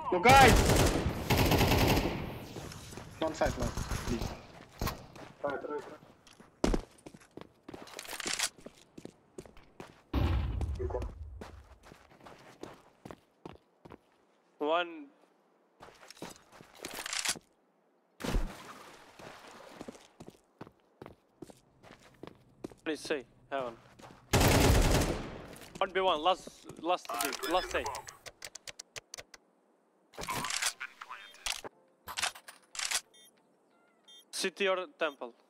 Go guys! One side, man. Please. Try. One. Please say, heaven. 1v1, last say. City or temple?